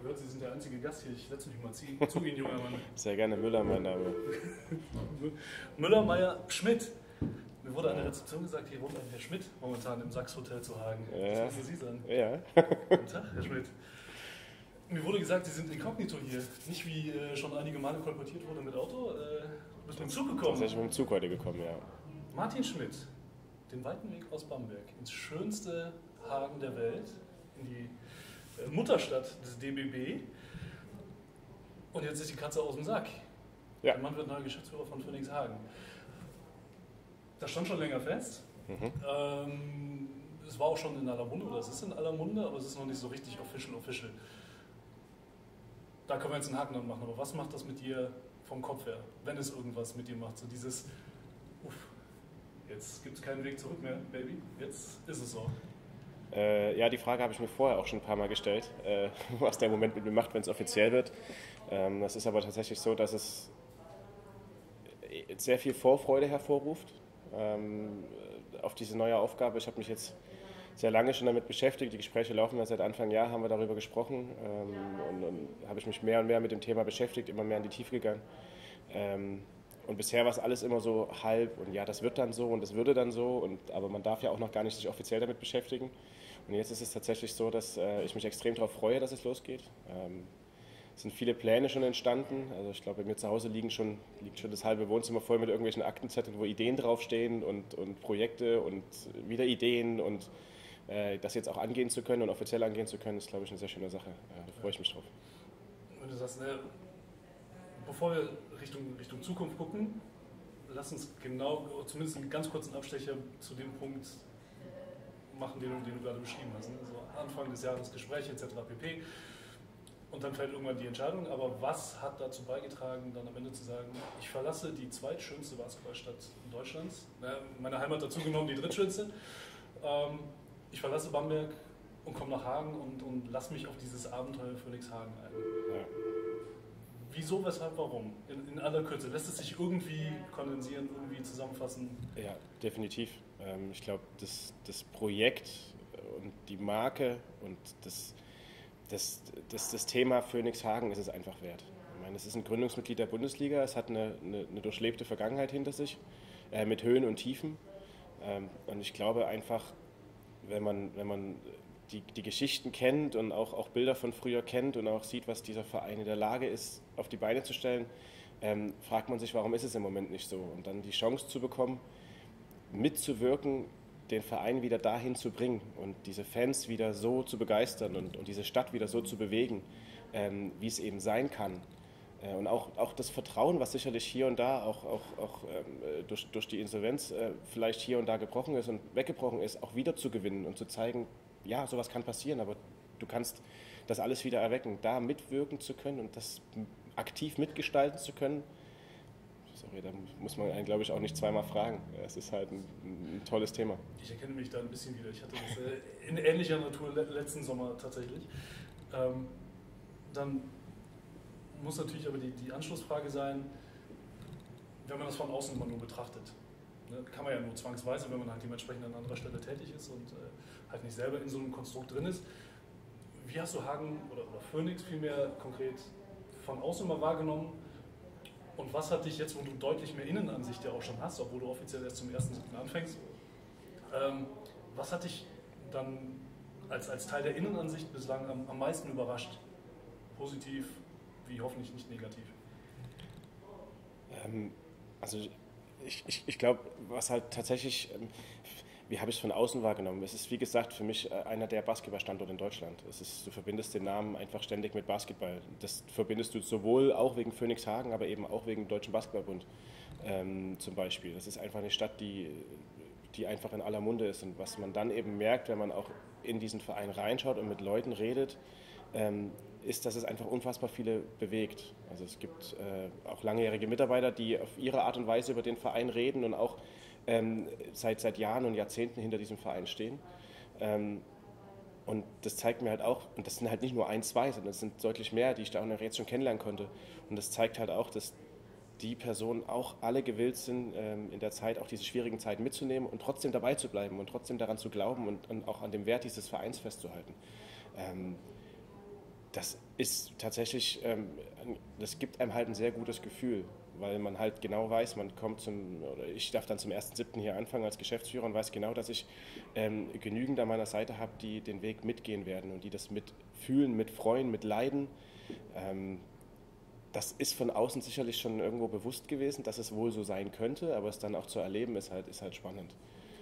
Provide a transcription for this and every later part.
gehört, Sie sind der einzige Gast hier. Ich setze mich mal zu Ihnen, junger Mann. Sehr gerne, Müller, mein Name. Müller, Meier, Schmidt. Mir wurde an der Rezeption gesagt, hier wohnt ein Herr Schmidt momentan im Sachs-Hotel zu Hagen. Ja. Was müssen Sie sagen? Ja. Guten Tag, Herr Schmidt. Mir wurde gesagt, Sie sind inkognito hier. Nicht wie schon einige Male kolportiert wurde mit Auto. Du bist mit dem Zug gekommen. Tatsächlich mit dem Zug heute gekommen, ja. Martin Schmidt, den weiten Weg aus Bamberg ins schönste Hagen der Welt, in die Mutterstadt des DBB. Und jetzt ist die Katze aus dem Sack. Ja. Der Mann wird neuer Geschäftsführer von Phoenix Hagen. Das stand schon länger fest. Es war auch schon in aller Munde, oder es ist in aller Munde, aber es ist noch nicht so richtig official. Da können wir jetzt einen Haken dran machen. Aber was macht das mit dir vom Kopf her, wenn es irgendwas mit dir macht? So dieses, jetzt gibt es keinen Weg zurück mehr, Baby. Jetzt ist es so. Ja, die Frage habe ich mir vorher auch schon ein paar Mal gestellt, was der Moment mit mir macht, wenn es offiziell wird. Das ist aber tatsächlich so, dass es sehr viel Vorfreude hervorruft auf diese neue Aufgabe. Ich habe mich jetzt sehr lange schon damit beschäftigt. Die Gespräche laufen ja seit Anfang Jahr, haben wir darüber gesprochen und habe ich mich mehr und mehr mit dem Thema beschäftigt, immer mehr in die Tiefe gegangen. Und bisher war es alles immer so halb und ja, das wird dann so und das würde dann so, aber man darf ja auch noch gar nicht sich offiziell damit beschäftigen. Und jetzt ist es tatsächlich so, dass ich mich extrem darauf freue, dass es losgeht. Es sind viele Pläne schon entstanden. Also ich glaube, bei mir zu Hause liegt schon das halbe Wohnzimmer voll mit irgendwelchen Aktenzetteln, wo Ideen draufstehen und Projekte und wieder Ideen und das jetzt auch angehen zu können und offiziell angehen zu können, ist, glaube ich, eine sehr schöne Sache. Da freue ich mich drauf. Und du sagst, bevor wir Richtung Zukunft gucken, lass uns genau, zumindest einen ganz kurzen Abstecher zu dem Punkt machen, den du gerade beschrieben hast. Ne? So Anfang des Jahres Gespräche etc. pp. Und dann fällt irgendwann die Entscheidung. Aber was hat dazu beigetragen, dann am Ende zu sagen, ich verlasse die zweitschönste Basketballstadt Deutschlands, meine Heimat dazu genommen, die drittschönste. Ich verlasse Bamberg und komme nach Hagen und lasse mich auf dieses Abenteuer Phoenix Hagen ein. Ja. Wieso, weshalb, warum? In aller Kürze. Lässt es sich irgendwie kondensieren, irgendwie zusammenfassen? Ja, definitiv. Ich glaube, das Projekt und die Marke und das Thema Phoenix Hagen ist es einfach wert. Ich meine, es ist ein Gründungsmitglied der Bundesliga, es hat eine durchlebte Vergangenheit hinter sich, mit Höhen und Tiefen. Und ich glaube einfach, wenn man die Geschichten kennt und auch Bilder von früher kennt und auch sieht, was dieser Verein in der Lage ist, auf die Beine zu stellen, fragt man sich, warum ist es im Moment nicht so? Und dann die Chance zu bekommen, mitzuwirken, den Verein wieder dahin zu bringen und diese Fans wieder so zu begeistern und diese Stadt wieder so zu bewegen, wie es eben sein kann. Und auch das Vertrauen, was sicherlich hier und da auch durch die Insolvenz vielleicht hier und da gebrochen ist und weggebrochen ist, auch wieder zu gewinnen und zu zeigen, ja, sowas kann passieren, aber du kannst das alles wieder erwecken, da mitwirken zu können und das aktiv mitgestalten zu können. Sorry, da muss man einen, glaube ich, auch nicht zweimal fragen. Es ist halt ein tolles Thema. Ich erkenne mich da ein bisschen wieder. Ich hatte das in ähnlicher Natur letzten Sommer tatsächlich. Dann muss natürlich aber die Anschlussfrage sein, wenn man das von außen immer nur betrachtet. Ne, kann man ja nur zwangsweise, wenn man halt dementsprechend an anderer Stelle tätig ist und halt nicht selber in so einem Konstrukt drin ist. Wie hast du Hagen oder Phoenix vielmehr konkret von außen mal wahrgenommen? Und was hat dich jetzt, wo du deutlich mehr Innenansicht ja auch schon hast, obwohl du offiziell erst zum 1.7. anfängst, was hat dich dann als Teil der Innenansicht bislang am meisten überrascht? Positiv, wie hoffentlich nicht negativ? Also ich glaube, was halt tatsächlich, wie habe ich es von außen wahrgenommen? Es ist, wie gesagt, für mich einer der Basketballstandorte in Deutschland. Du verbindest den Namen einfach ständig mit Basketball. Das verbindest du sowohl auch wegen Phoenix Hagen, aber eben auch wegen dem Deutschen Basketballbund zum Beispiel. Das ist einfach eine Stadt, die einfach in aller Munde ist. Und was man dann eben merkt, wenn man auch in diesen Verein reinschaut und mit Leuten redet, ist, dass es einfach unfassbar viele bewegt. Also es gibt auch langjährige Mitarbeiter, die auf ihre Art und Weise über den Verein reden und auch seit Jahren und Jahrzehnten hinter diesem Verein stehen. Und das zeigt mir halt auch, und das sind halt nicht nur ein, zwei, sondern es sind deutlich mehr, die ich da auch jetzt schon kennenlernen konnte. Und das zeigt halt auch, dass die Personen auch alle gewillt sind, in der Zeit auch diese schwierigen Zeiten mitzunehmen und trotzdem dabei zu bleiben und trotzdem daran zu glauben und auch an dem Wert dieses Vereins festzuhalten. Das ist tatsächlich, das gibt einem halt ein sehr gutes Gefühl, weil man halt genau weiß, oder ich darf dann zum 1.7. hier anfangen als Geschäftsführer und weiß genau, dass ich genügend an meiner Seite habe, die den Weg mitgehen werden und die das mitfühlen, mitfreuen, mitleiden. Das ist von außen sicherlich schon irgendwo bewusst gewesen, dass es wohl so sein könnte, aber es dann auch zu erleben, ist halt spannend.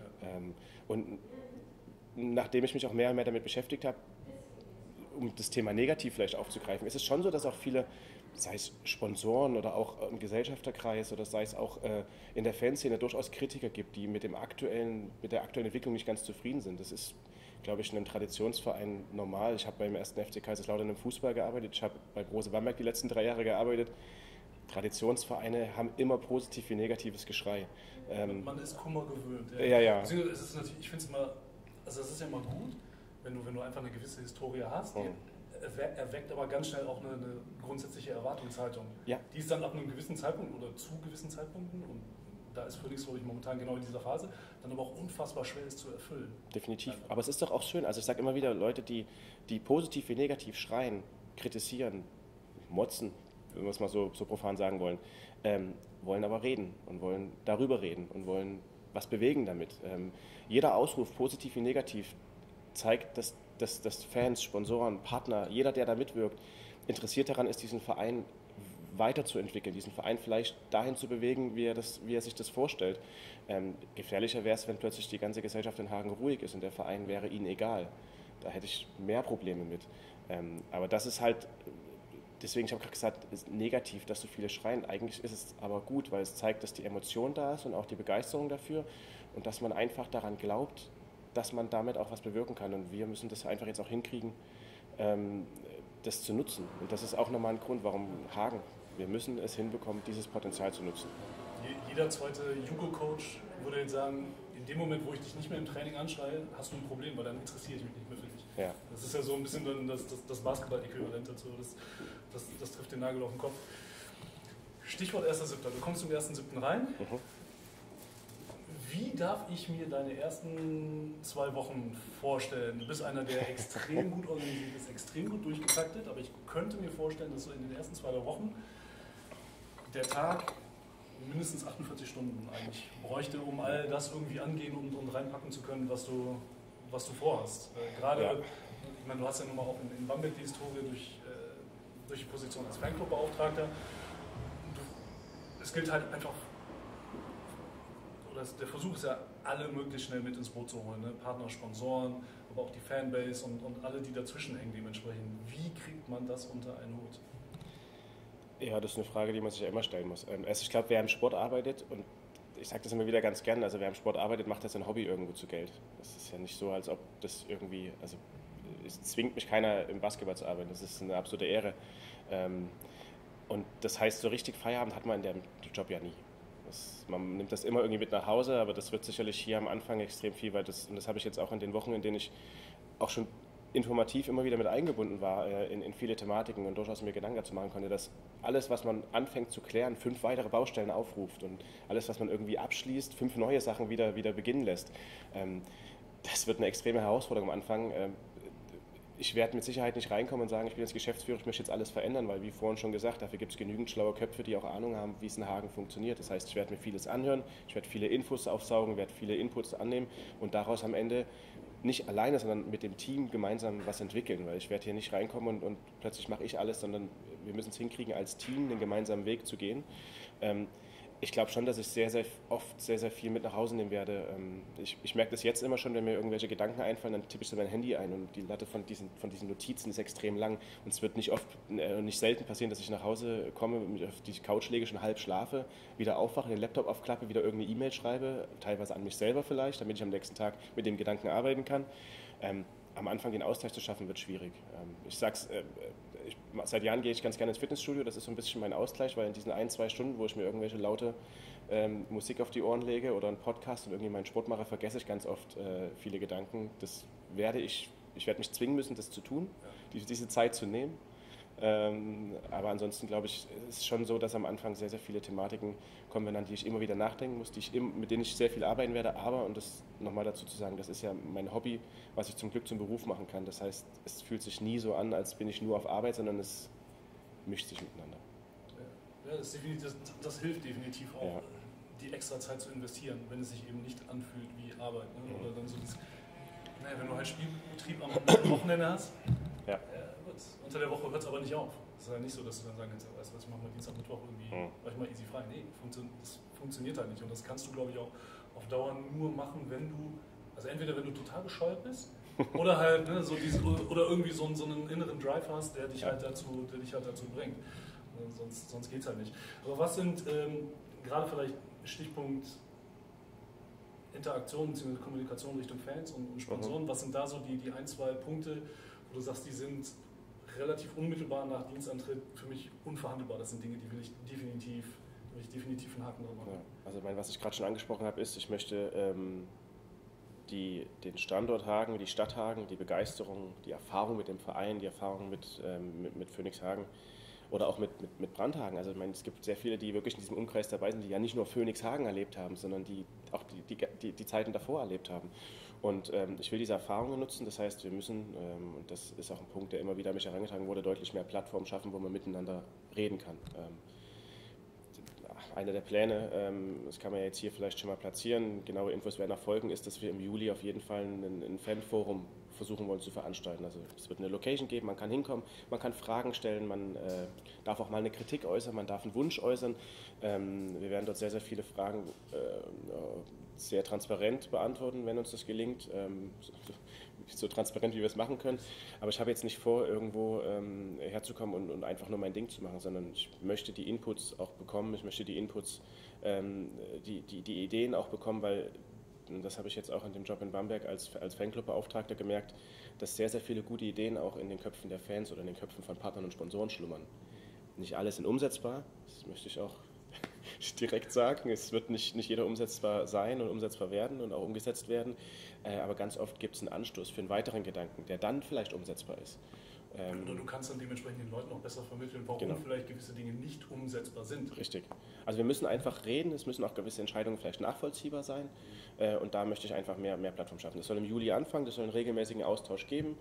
Und nachdem ich mich auch mehr und mehr damit beschäftigt habe, um das Thema negativ vielleicht aufzugreifen, ist es schon so, dass auch viele, sei es Sponsoren oder auch im Gesellschafterkreis oder sei es auch in der Fanszene durchaus Kritiker gibt, die mit der aktuellen Entwicklung nicht ganz zufrieden sind. Das ist, glaube ich, in einem Traditionsverein normal. Ich habe beim 1. FC Kaiserslautern im Fußball gearbeitet, ich habe bei Brose Bamberg die letzten 3 Jahre gearbeitet. Traditionsvereine haben immer positiv wie negatives Geschrei. Man ist Kummer gewöhnt. Ja. Es ist natürlich, ich finde es immer, also es ist ja immer gut, wenn du einfach eine gewisse Historie hast, die erweckt aber ganz schnell auch eine grundsätzliche Erwartungshaltung. Ja. Die ist dann ab einem gewissen Zeitpunkt oder zu gewissen Zeitpunkten, und da ist Phoenix, glaube ich, momentan genau in dieser Phase, dann aber auch unfassbar schwer ist zu erfüllen. Definitiv. Aber es ist doch auch schön, also ich sage immer wieder, Leute, die positiv wie negativ schreien, kritisieren, motzen, wenn wir es mal so profan sagen wollen, wollen aber reden und wollen darüber reden und wollen was bewegen damit. Jeder Ausruf, positiv wie negativ, zeigt, dass Fans, Sponsoren, Partner, jeder, der da mitwirkt, interessiert daran ist, diesen Verein weiterzuentwickeln, diesen Verein vielleicht dahin zu bewegen, wie er sich das vorstellt. Gefährlicher wäre es, wenn plötzlich die ganze Gesellschaft in Hagen ruhig ist und der Verein wäre ihnen egal. Da hätte ich mehr Probleme mit. Aber das ist halt, deswegen, ich habe gerade gesagt, ist negativ, dass so viele schreien. Eigentlich ist es aber gut, weil es zeigt, dass die Emotion da ist und auch die Begeisterung dafür und dass man einfach daran glaubt, dass man damit auch was bewirken kann. Und wir müssen das einfach jetzt auch hinkriegen, das zu nutzen. Und das ist auch nochmal ein Grund, warum Hagen. Wir müssen es hinbekommen, dieses Potenzial zu nutzen. Jeder zweite Jugo-Coach würde jetzt sagen, in dem Moment, wo ich dich nicht mehr im Training anschreie, hast du ein Problem, weil dann interessiere ich mich nicht mehr für dich. Ja. Das ist ja so ein bisschen dann das Basketball-Äquivalent dazu. Das trifft den Nagel auf den Kopf. Stichwort 1.7. Du kommst zum 1.7. rein. Mhm. Wie darf ich mir deine ersten 2 Wochen vorstellen? Du bist einer, der extrem gut organisiert ist, extrem gut durchgetaktet, aber ich könnte mir vorstellen, dass so in den ersten 2 Wochen der Tag mindestens 48 Stunden eigentlich bräuchte, um all das irgendwie angehen und reinpacken zu können, was du vorhast. Gerade, ja. Ich meine, du hast ja nun mal auch in Bamberg die Historie durch die Position als Fanclub-Beauftragter. Es gilt halt einfach, oder der Versuch ist ja, alle möglichst schnell mit ins Boot zu holen. Ne? Partner, Sponsoren, aber auch die Fanbase und alle, die dazwischen hängen dementsprechend. Wie kriegt man das unter einen Hut? Ja, das ist eine Frage, die man sich ja immer stellen muss. Also ich glaube, wer im Sport arbeitet, und ich sage das immer wieder ganz gerne, also wer im Sport arbeitet, macht das sein Hobby irgendwo zu Geld. Das ist ja nicht so, als ob das irgendwie, also es zwingt mich keiner im Basketball zu arbeiten, das ist eine absolute Ehre. Und das heißt, so richtig Feierabend hat man in dem Job ja nie. Man nimmt das immer irgendwie mit nach Hause, aber das wird sicherlich hier am Anfang extrem viel, und das habe ich jetzt auch in den Wochen, in denen ich auch schon informativ immer wieder mit eingebunden war in viele Thematiken und durchaus mir Gedanken dazu machen konnte, dass alles, was man anfängt zu klären, 5 weitere Baustellen aufruft und alles, was man irgendwie abschließt, 5 neue Sachen wieder beginnen lässt. Das wird eine extreme Herausforderung am Anfang. Ich werde mit Sicherheit nicht reinkommen und sagen, ich bin jetzt Geschäftsführer, ich möchte jetzt alles verändern, weil wie vorhin schon gesagt, dafür gibt es genügend schlaue Köpfe, die auch Ahnung haben, wie es in Hagen funktioniert. Das heißt, ich werde mir vieles anhören, ich werde viele Infos aufsaugen, werde viele Inputs annehmen und daraus am Ende nicht alleine, sondern mit dem Team gemeinsam was entwickeln, weil ich werde hier nicht reinkommen und plötzlich mache ich alles, sondern wir müssen es hinkriegen, als Team den gemeinsamen Weg zu gehen. Ich glaube schon, dass ich sehr, sehr oft sehr, sehr viel mit nach Hause nehmen werde. Ich merke das jetzt immer schon, wenn mir irgendwelche Gedanken einfallen, dann tippe ich so mein Handy ein und die Latte von diesen Notizen ist extrem lang. Und es wird nicht selten passieren, dass ich nach Hause komme, mich auf die Couch lege, schon halb schlafe, wieder aufwache, den Laptop aufklappe, wieder irgendeine E-Mail schreibe, teilweise an mich selber vielleicht, damit ich am nächsten Tag mit dem Gedanken arbeiten kann. Am Anfang den Ausgleich zu schaffen, wird schwierig. Ich sag's, seit Jahren gehe ich ganz gerne ins Fitnessstudio, das ist so ein bisschen mein Ausgleich, weil in diesen 1-2 Stunden, wo ich mir irgendwelche laute Musik auf die Ohren lege oder einen Podcast und irgendwie meinen Sport mache, vergesse ich ganz oft viele Gedanken. Ich werde mich zwingen müssen, das zu tun, diese Zeit zu nehmen. Aber ansonsten glaube ich, es ist schon so, dass am Anfang sehr, sehr viele Thematiken kommen, an die ich immer wieder nachdenken muss, mit denen ich sehr viel arbeiten werde. Aber, und das nochmal dazu zu sagen, das ist ja mein Hobby, was ich zum Glück zum Beruf machen kann. Das heißt, es fühlt sich nie so an, als bin ich nur auf Arbeit, sondern es mischt sich miteinander. Ja, das hilft definitiv auch, Ja. die extra Zeit zu investieren, wenn es sich eben nicht anfühlt wie Arbeit. Ne? Oder dann so dieses, wenn du halt Spielbetrieb am Wochenende hast, Ja. gut. Unter der Woche hört es aber nicht auf. Es ist ja nicht so, dass du dann sagen kannst, weißt du was, ich mache mal Dienstag, Mittwoch irgendwie, mach ich mal easy frei. Nee, das funktioniert halt nicht. Und das kannst du, glaube ich, auch auf Dauer nur machen, wenn du, also entweder wenn du total bescheuert bist, oder halt oder irgendwie so einen inneren Drive hast, der dich halt dazu bringt. Sonst geht es halt nicht. Aber was sind gerade vielleicht Stichpunkt Interaktion bzw. Kommunikation Richtung Fans und Sponsoren, was sind da so die ein, zwei Punkte, wo du sagst, die sind relativ unmittelbar nach Dienstantritt für mich unverhandelbar? Das sind Dinge, die will ich definitiv einen Haken dran machen. Ja, also was ich gerade schon angesprochen habe, ist, ich möchte den Standort Hagen, die Stadt Hagen, die Begeisterung, die Erfahrung mit dem Verein, die Erfahrung mit Phoenix Hagen oder auch mit Brandhagen. Also ich meine, es gibt sehr viele, die wirklich in diesem Umkreis dabei sind, die ja nicht nur Phoenix Hagen erlebt haben, sondern die auch die Zeiten davor erlebt haben. Und ich will diese Erfahrungen nutzen, das heißt, wir müssen, und das ist auch ein Punkt, der immer wieder an mich herangetragen wurde, deutlich mehr Plattformen schaffen, wo man miteinander reden kann. Einer der Pläne, das kann man ja jetzt hier vielleicht schon mal platzieren, genaue Infos werden erfolgen, ist, dass wir im Juli auf jeden Fall ein Fanforum versuchen wollen zu veranstalten. Also es wird eine Location geben, man kann hinkommen, man kann Fragen stellen, man darf auch mal eine Kritik äußern, man darf einen Wunsch äußern. Wir werden dort sehr, sehr viele Fragen sehr transparent beantworten, wenn uns das gelingt. So transparent, wie wir es machen können. Aber ich habe jetzt nicht vor, irgendwo herzukommen und einfach nur mein Ding zu machen, sondern ich möchte die Inputs auch bekommen, ich möchte die Inputs, die Ideen auch bekommen, weil, und das habe ich jetzt auch in dem Job in Bamberg als Fanclub-Beauftragter gemerkt, dass sehr, sehr viele gute Ideen auch in den Köpfen der Fans oder in den Köpfen von Partnern und Sponsoren schlummern. Nicht alle sind umsetzbar, das möchte ich auch direkt sagen. Es wird nicht jeder umsetzbar sein und umsetzbar werden und auch umgesetzt werden, aber ganz oft gibt es einen Anstoß für einen weiteren Gedanken, der dann vielleicht umsetzbar ist. Oder du kannst dann dementsprechend den Leuten auch besser vermitteln, warum vielleicht gewisse Dinge nicht umsetzbar sind. Richtig. Also wir müssen einfach reden, es müssen auch gewisse Entscheidungen vielleicht nachvollziehbar sein und da möchte ich einfach mehr Plattform schaffen. Das soll im Juli anfangen, das soll einen regelmäßigen Austausch geben.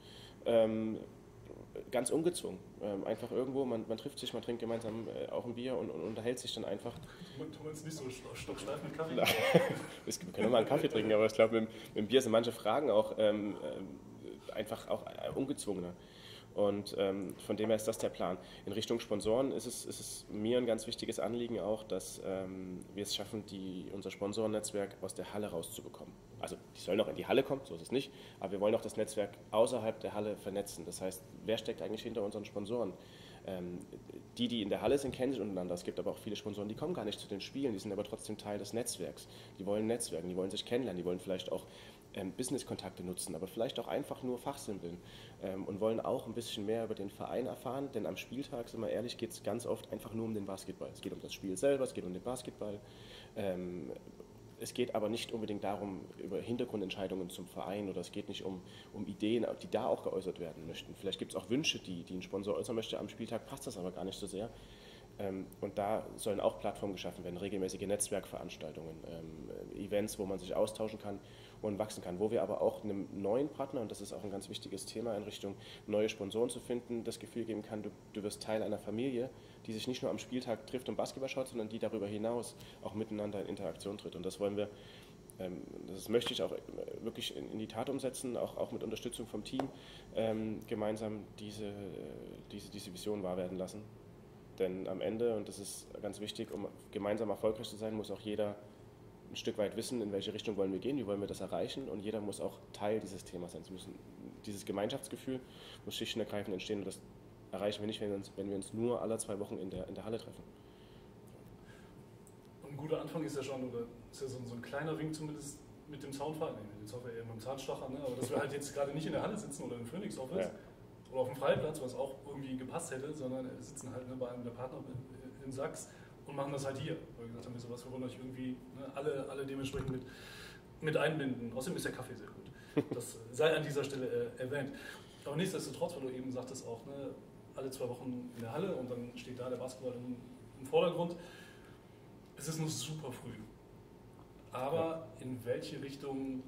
Ganz ungezwungen. Einfach irgendwo, man trifft sich, man trinkt gemeinsam auch ein Bier und unterhält sich dann einfach. Du meinst nicht so stocksteif mit Kaffee? Wir können auch mal einen Kaffee trinken, aber ich glaube, mit dem Bier sind manche Fragen auch einfach auch ungezwungener. Und von dem her ist das der Plan. In Richtung Sponsoren ist es mir ein ganz wichtiges Anliegen auch, dass wir es schaffen, unser Sponsorennetzwerk aus der Halle rauszubekommen. Also die sollen auch in die Halle kommen, so ist es nicht, aber wir wollen auch das Netzwerk außerhalb der Halle vernetzen. Das heißt, wer steckt eigentlich hinter unseren Sponsoren? Die in der Halle sind, kennen sich untereinander. Es gibt aber auch viele Sponsoren, die kommen gar nicht zu den Spielen, die sind aber trotzdem Teil des Netzwerks. Die wollen netzwerken, die wollen sich kennenlernen, die wollen vielleicht auch Business-Kontakte nutzen, aber vielleicht auch einfach nur fachsimpeln und wollen auch ein bisschen mehr über den Verein erfahren, denn am Spieltag, sind wir ehrlich, geht es ganz oft einfach nur um den Basketball. Es geht um das Spiel selber, es geht um den Basketball. Es geht aber nicht unbedingt darum, über Hintergrundentscheidungen zum Verein oder es geht nicht um Ideen, die da auch geäußert werden möchten. Vielleicht gibt es auch Wünsche, die ein Sponsor äußern möchte. Am Spieltag passt das aber gar nicht so sehr. Und da sollen auch Plattformen geschaffen werden, regelmäßige Netzwerkveranstaltungen, Events, wo man sich austauschen kann und wachsen kann. Wo wir aber auch einem neuen Partner, und das ist auch ein ganz wichtiges Thema in Richtung neue Sponsoren zu finden, das Gefühl geben kann, du wirst Teil einer Familie, die sich nicht nur am Spieltag trifft und Basketball schaut, sondern die darüber hinaus auch miteinander in Interaktion tritt. Und das wollen wir, das möchte ich auch wirklich in die Tat umsetzen, auch mit Unterstützung vom Team, gemeinsam diese Vision wahr werden lassen. Denn am Ende, und das ist ganz wichtig, um gemeinsam erfolgreich zu sein, muss auch jeder ein Stück weit wissen, in welche Richtung wollen wir gehen, wie wollen wir das erreichen, und jeder muss auch Teil dieses Themas sein. Dieses Gemeinschaftsgefühl muss schlicht und ergreifend entstehen, und das erreichen wir nicht, wenn wir uns nur alle 2 Wochen in der Halle treffen. Ein guter Anfang ist ja schon, oder ist ja so ein kleiner Wink zumindest mit dem Soundfall, jetzt hoffen wir eher mit dem Zahnstocher, ne? Aber dass wir halt jetzt gerade nicht in der Halle sitzen oder im Phoenix Office, ja, oder auf dem Freiplatz, was auch irgendwie gepasst hätte, sondern wir sitzen halt bei einem der Partner in Sachs und machen das halt hier. Weil wir gesagt haben, sowas, wir wollen euch irgendwie alle dementsprechend mit einbinden. Außerdem ist der Kaffee sehr gut. Das sei an dieser Stelle erwähnt. Aber nichtsdestotrotz, weil du eben sagtest auch, alle 2 Wochen in der Halle und dann steht da der Basketball im Vordergrund. Es ist noch super früh. Aber in welche Richtung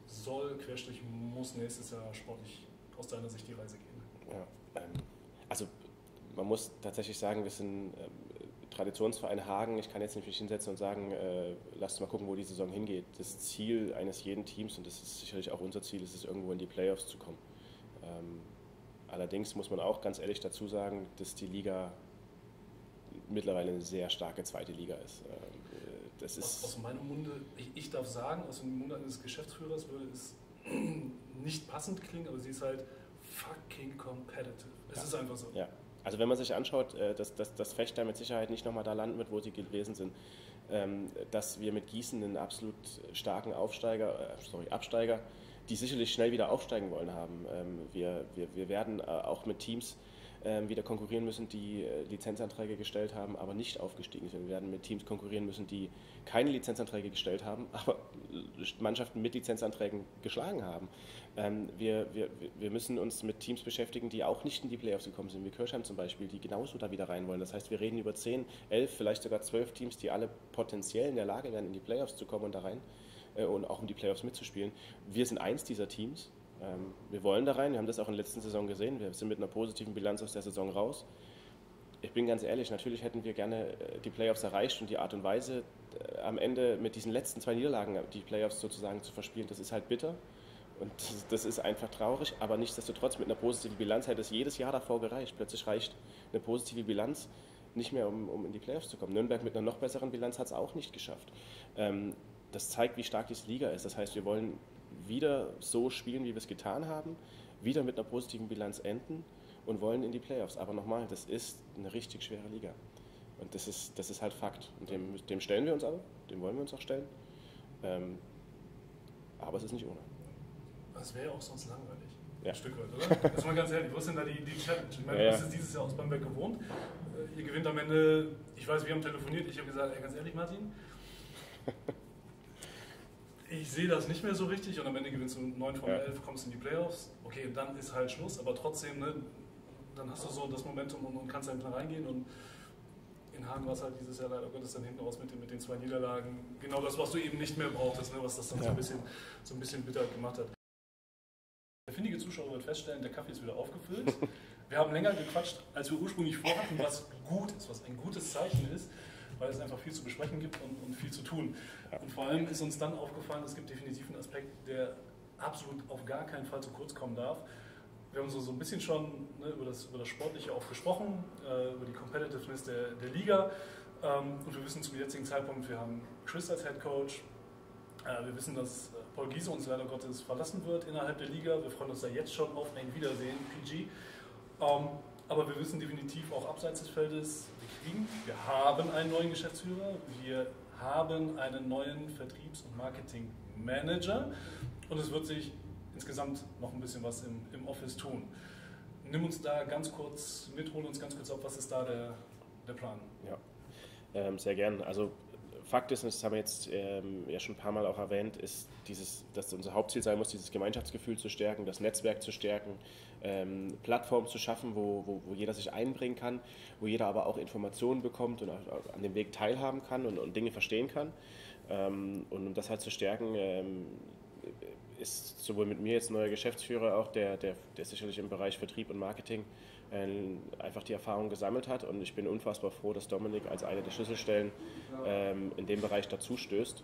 muss nächstes Jahr sportlich aus deiner Sicht die Reise gehen? Ja, also man muss tatsächlich sagen, wir sind Traditionsverein Hagen. Ich kann jetzt nicht mich hinsetzen und sagen, lasst mal gucken, wo die Saison hingeht. Das Ziel eines jeden Teams, und das ist sicherlich auch unser Ziel, ist es, irgendwo in die Playoffs zu kommen. Allerdings muss man auch ganz ehrlich dazu sagen, dass die Liga mittlerweile eine sehr starke zweite Liga ist. Das ist aus meinem Munde, ich darf sagen, aus dem Munde eines Geschäftsführers würde es nicht passend klingen, aber sie ist halt fucking competitive. Es ist einfach so. Ja. Also wenn man sich anschaut, dass Fechter mit Sicherheit nicht nochmal da landen wird, wo sie gewesen sind, dass wir mit Gießen einen absolut starken Absteiger, die sicherlich schnell wieder aufsteigen wollen, haben. Wir werden auch mit Teams wieder konkurrieren müssen, die Lizenzanträge gestellt haben, aber nicht aufgestiegen sind. Wir werden mit Teams konkurrieren müssen, die keine Lizenzanträge gestellt haben, aber Mannschaften mit Lizenzanträgen geschlagen haben. Wir müssen uns mit Teams beschäftigen, die auch nicht in die Playoffs gekommen sind, wie Kirchheim zum Beispiel, die genauso da wieder rein wollen. Das heißt, wir reden über 10, 11, vielleicht sogar 12 Teams, die alle potenziell in der Lage wären, in die Playoffs zu kommen und da rein und auch um die Playoffs mitzuspielen. Wir sind eins dieser Teams. Wir wollen da rein, wir haben das auch in der letzten Saison gesehen, wir sind mit einer positiven Bilanz aus der Saison raus. Ich bin ganz ehrlich, natürlich hätten wir gerne die Playoffs erreicht und die Art und Weise am Ende mit diesen letzten 2 Niederlagen die Playoffs sozusagen zu verspielen, das ist halt bitter und das ist einfach traurig, aber nichtsdestotrotz mit einer positiven Bilanz hätte es jedes Jahr davor gereicht. Plötzlich reicht eine positive Bilanz nicht mehr, um in die Playoffs zu kommen. Nürnberg mit einer noch besseren Bilanz hat es auch nicht geschafft. Das zeigt, wie stark diese Liga ist. Das heißt, wir wollen wieder so spielen, wie wir es getan haben, wieder mit einer positiven Bilanz enden und wollen in die Playoffs. Aber nochmal, das ist eine richtig schwere Liga. Und das ist halt Fakt. Und dem stellen wir uns aber, dem wollen wir uns auch stellen. Aber es ist nicht ohne. Das wäre ja auch sonst langweilig. Ja. Ein Stück weit, oder? Das ist mal ganz ehrlich, was ist denn da die Challenge? Ich meine, ja. Das ist dieses Jahr aus Bamberg gewohnt. Ihr gewinnt am Ende, ich weiß, wir haben telefoniert, ich habe gesagt, ganz ehrlich, Martin, ich sehe das nicht mehr so richtig und am Ende gewinnst du 9 von 11, kommst in die Playoffs. Okay, dann ist halt Schluss, aber trotzdem, ne, dann hast du so das Momentum und kannst dann reingehen. Und in Hagen war es halt dieses Jahr leider Gottes dann hinten raus mit den 2 Niederlagen. Genau das, was du eben nicht mehr brauchtest, ne, was das dann so ein bisschen bitter gemacht hat. Der findige Zuschauer wird feststellen, der Kaffee ist wieder aufgefüllt. Wir haben länger gequatscht, als wir ursprünglich vorhatten, was gut ist, was ein gutes Zeichen ist, weil es einfach viel zu besprechen gibt und viel zu tun. Und vor allem ist uns dann aufgefallen, es gibt definitiv einen Aspekt, der absolut auf gar keinen Fall zu kurz kommen darf. Wir haben so ein bisschen schon über das Sportliche auch gesprochen, über die Competitiveness der Liga. Und wir wissen zum jetzigen Zeitpunkt, wir haben Chris als Head Coach. Wir wissen, dass Paul Giese uns leider Gottes verlassen wird innerhalb der Liga. Wir freuen uns da jetzt schon auf ein Wiedersehen, PG. Aber wir wissen definitiv auch abseits des Feldes, wir haben einen neuen Geschäftsführer, wir haben einen neuen Vertriebs- und Marketingmanager und es wird sich insgesamt noch ein bisschen was im Office tun. Nimm uns da ganz kurz mit, hol uns ganz kurz ab, was ist da der Plan? Ja, sehr gern. Also Fakt ist, und das haben wir jetzt ja schon ein paar Mal auch erwähnt, ist dass unser Hauptziel sein muss, dieses Gemeinschaftsgefühl zu stärken, das Netzwerk zu stärken, Plattformen zu schaffen, wo jeder sich einbringen kann, wo jeder aber auch Informationen bekommt und an dem Weg teilhaben kann und Dinge verstehen kann. Und um das halt zu stärken, ist sowohl mit mir jetzt ein neuer Geschäftsführer auch, der sicherlich im Bereich Vertrieb und Marketing einfach die Erfahrung gesammelt hat, und ich bin unfassbar froh, dass Dominik als eine der Schlüsselstellen in dem Bereich dazu stößt.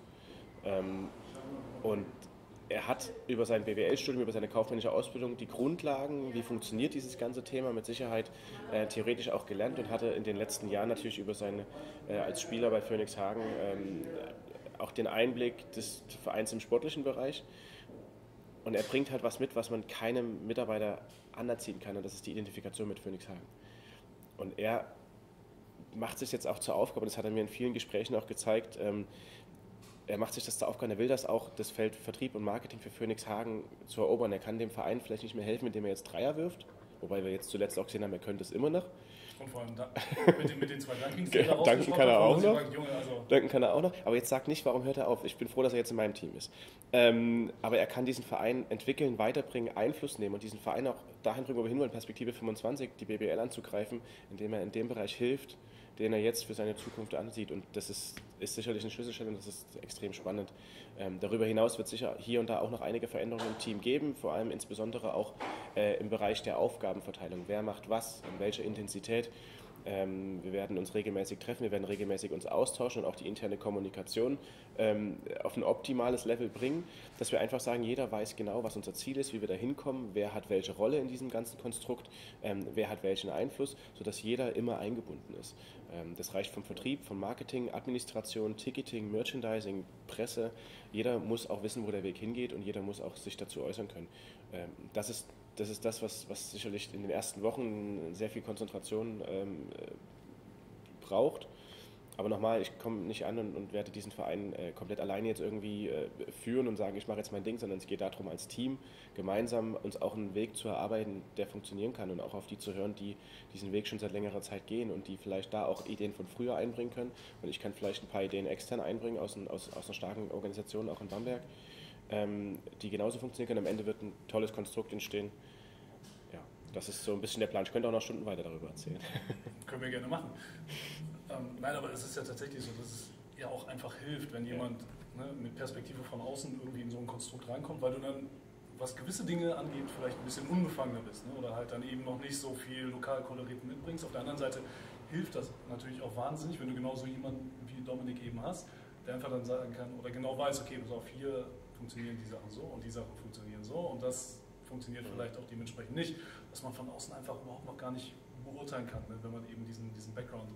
Und er hat über sein BWL-Studium, über seine kaufmännische Ausbildung die Grundlagen, wie funktioniert dieses ganze Thema, mit Sicherheit theoretisch auch gelernt und hatte in den letzten Jahren natürlich über seine als Spieler bei Phoenix Hagen auch den Einblick des Vereins im sportlichen Bereich. Und er bringt halt was mit, was man keinem Mitarbeiter anerziehen kann, und das ist die Identifikation mit Phoenix Hagen. Und er macht sich jetzt auch zur Aufgabe, das hat er mir in vielen Gesprächen auch gezeigt, er macht sich das zur Aufgabe, er will das auch, das Feld Vertrieb und Marketing für Phoenix Hagen zu erobern. Er kann dem Verein vielleicht nicht mehr helfen, indem er jetzt Dreier wirft, wobei wir jetzt zuletzt auch gesehen haben, er könnte es immer noch. Und vor allem mit den 2 Dunkings, die da Duncan kann er auch noch. Also Duncan kann er auch noch. Aber jetzt sag nicht, warum hört er auf. Ich bin froh, dass er jetzt in meinem Team ist. Aber er kann diesen Verein entwickeln, weiterbringen, Einfluss nehmen und diesen Verein auch dahin bringen, wo wir hinwollen, Perspektive 25, die BBL anzugreifen, indem er in dem Bereich hilft, den er jetzt für seine Zukunft ansieht. Und das ist sicherlich eine Schlüsselstelle und das ist extrem spannend. Darüber hinaus wird es sicher hier und da auch noch einige Veränderungen im Team geben, vor allem insbesondere auch im Bereich der Aufgabenverteilung. Wer macht was, in welcher Intensität. Wir werden uns regelmäßig treffen, wir werden regelmäßig uns austauschen und auch die interne Kommunikation auf ein optimales Level bringen, dass wir einfach sagen, jeder weiß genau, was unser Ziel ist, wie wir da hinkommen, wer hat welche Rolle in diesem ganzen Konstrukt, wer hat welchen Einfluss, sodass jeder immer eingebunden ist. Das reicht vom Vertrieb, vom Marketing, Administration, Ticketing, Merchandising, Presse. Jeder muss auch wissen, wo der Weg hingeht und jeder muss auch sich dazu äußern können. Das ist das, was sicherlich in den ersten Wochen sehr viel Konzentration braucht. Aber nochmal, ich komme nicht an und werde diesen Verein komplett alleine jetzt irgendwie führen und sagen, ich mache jetzt mein Ding, sondern es geht darum, als Team gemeinsam uns auch einen Weg zu erarbeiten, der funktionieren kann und auch auf die zu hören, die diesen Weg schon seit längerer Zeit gehen und die vielleicht da auch Ideen von früher einbringen können. Und ich kann vielleicht ein paar Ideen extern einbringen aus einer starken Organisation, auch in Bamberg, die genauso funktionieren können. Am Ende wird ein tolles Konstrukt entstehen. Ja, das ist so ein bisschen der Plan. Ich könnte auch noch Stunden weiter darüber erzählen. Können wir gerne machen. Nein, aber es ist ja tatsächlich so, dass es ja auch einfach hilft, wenn jemand mit Perspektive von außen irgendwie in so ein Konstrukt reinkommt, weil du dann, was gewisse Dinge angeht, vielleicht ein bisschen unbefangener bist, oder halt dann eben noch nicht so viel Lokalkolorit mitbringst. Auf der anderen Seite hilft das natürlich auch wahnsinnig, wenn du genauso jemanden wie Dominik eben hast, der einfach dann sagen kann oder genau weiß, okay, pass auf, hier funktionieren die Sachen so und die Sachen funktionieren so und das funktioniert vielleicht auch dementsprechend nicht, dass man von außen einfach überhaupt noch gar nicht beurteilen kann, wenn man eben diesen Background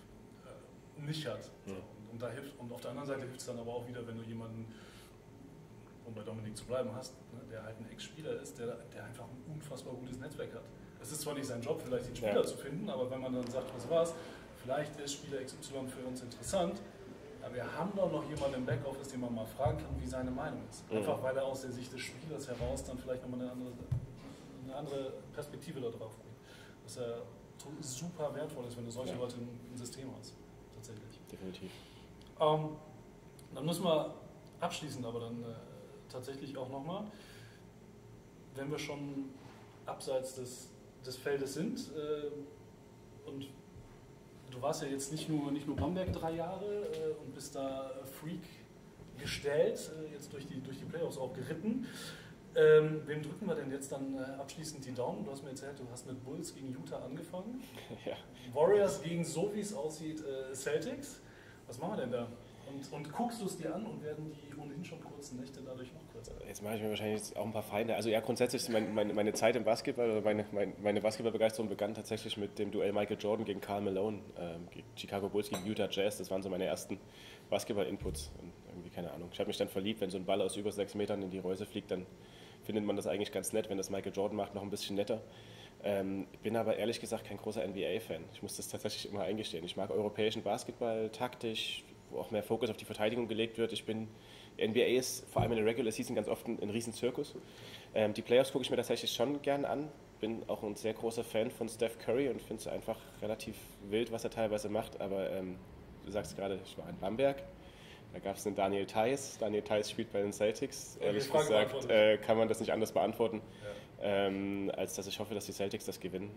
nicht hat. So. Und auf der anderen Seite hilft es dann aber auch wieder, wenn du jemanden, um bei Dominik zu bleiben, hast, der halt ein Ex-Spieler ist, der einfach ein unfassbar gutes Netzwerk hat. Es ist zwar nicht sein Job, vielleicht den Spieler zu finden, aber wenn man dann sagt, was war's, vielleicht ist Spieler XY für uns interessant, aber wir haben doch noch jemanden im Backoffice, den man mal fragen kann, wie seine Meinung ist. Einfach weil er aus der Sicht des Spielers heraus dann vielleicht nochmal eine andere Perspektive da drauf bringt. Was ja super wertvoll ist, wenn du solche Leute im System hast. Tatsächlich. Definitiv. Dann müssen wir abschließend aber dann tatsächlich auch nochmal, wenn wir schon abseits des Feldes sind und du warst ja jetzt nicht nur Bamberg 3 Jahre und bist da Freak gestellt, jetzt durch die Playoffs auch geritten. Wem drücken wir denn jetzt dann abschließend die Daumen? Du hast mir erzählt, du hast mit Bulls gegen Utah angefangen. Ja. Warriors gegen, so wie es aussieht, Celtics. Was machen wir denn da? Und guckst du es dir an und werden die ohnehin schon kurzen Nächte dadurch noch kürzer? Jetzt mache ich mir wahrscheinlich auch ein paar Feinde. Also ja, grundsätzlich ist meine Zeit im Basketball, oder meine Basketballbegeisterung begann tatsächlich mit dem Duell Michael Jordan gegen Karl Malone, Chicago Bulls gegen Utah Jazz. Das waren so meine ersten Basketball-Inputs. Und irgendwie, keine Ahnung. Ich habe mich dann verliebt, wenn so ein Ball aus über 6 Metern in die Reuse fliegt, dann findet man das eigentlich ganz nett, wenn das Michael Jordan macht, noch ein bisschen netter. Bin aber ehrlich gesagt kein großer NBA-Fan. Ich muss das tatsächlich immer eingestehen. Ich mag europäischen Basketball, taktisch, wo auch mehr Fokus auf die Verteidigung gelegt wird. NBA ist vor allem in der Regular Season ganz oft ein Riesenzirkus. Die Playoffs gucke ich mir tatsächlich schon gern an. Bin auch ein sehr großer Fan von Steph Curry und finde es einfach relativ wild, was er teilweise macht. Aber du sagst gerade, ich war in Bamberg. Da gab es einen Daniel Theis. Daniel Theis spielt bei den Celtics. Ehrlich gesagt kann man das nicht anders beantworten, als dass ich hoffe, dass die Celtics das gewinnen.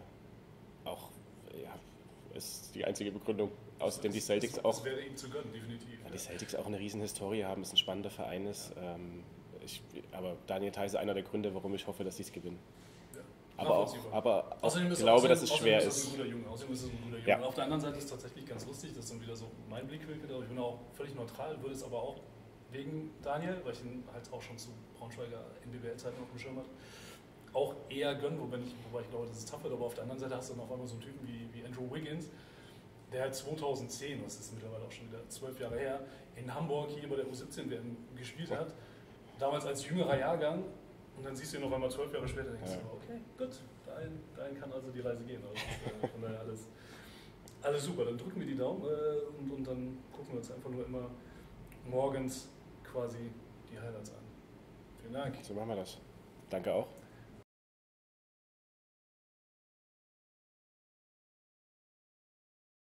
Ist die einzige Begründung. Außerdem die Celtics auch. Das wäre ihm zu gönnen, definitiv. Die Celtics auch eine riesen Historie haben, es ein spannender Verein ist. Aber Daniel Theis ist einer der Gründe, warum ich hoffe, dass sie es gewinnen. Ja. Aber auch ich glaube, dass es schwer ist. Außerdem ist es ein guter Junge. Ja. Und auf der anderen Seite ist es tatsächlich ganz lustig, das ist dann wieder so mein Blickwinkel. Ich bin auch völlig neutral, würde es aber auch wegen Daniel, weil ich ihn halt auch schon zu Braunschweiger NBBL-Zeiten auf dem Schirm hatte, auch eher gönnen, wobei ich glaube, dass es tough wird. Aber auf der anderen Seite hast du dann auf einmal so einen Typen wie Andrew Wiggins, der halt 2010, das ist mittlerweile auch schon wieder 12 Jahre her, in Hamburg hier bei der U17-WM gespielt hat. Damals als jüngerer Jahrgang. Und dann siehst du ihn noch einmal 12 Jahre später und denkst du, okay, gut, dahin kann also die Reise gehen. Also von daher alles super. Dann drücken wir die Daumen und dann gucken wir uns einfach nur immer morgens quasi die Highlights an. Vielen Dank. So machen wir das. Danke auch.